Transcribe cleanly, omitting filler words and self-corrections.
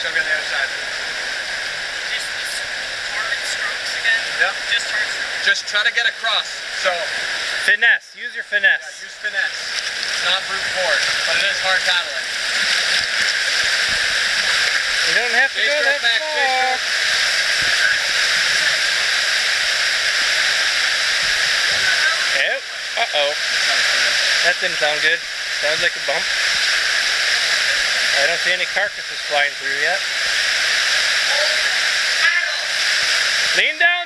So go to the other side. Just hard strokes again? Yep. Just hard strokes? Just try to get across. So finesse. Use your finesse. yeah, use finesse. It's not brute force, but it is hard paddling. You don't have to go that far. Uh-oh. That didn't sound good. Sounds like a bump. I don't see any carcasses flying through yet. Lean down.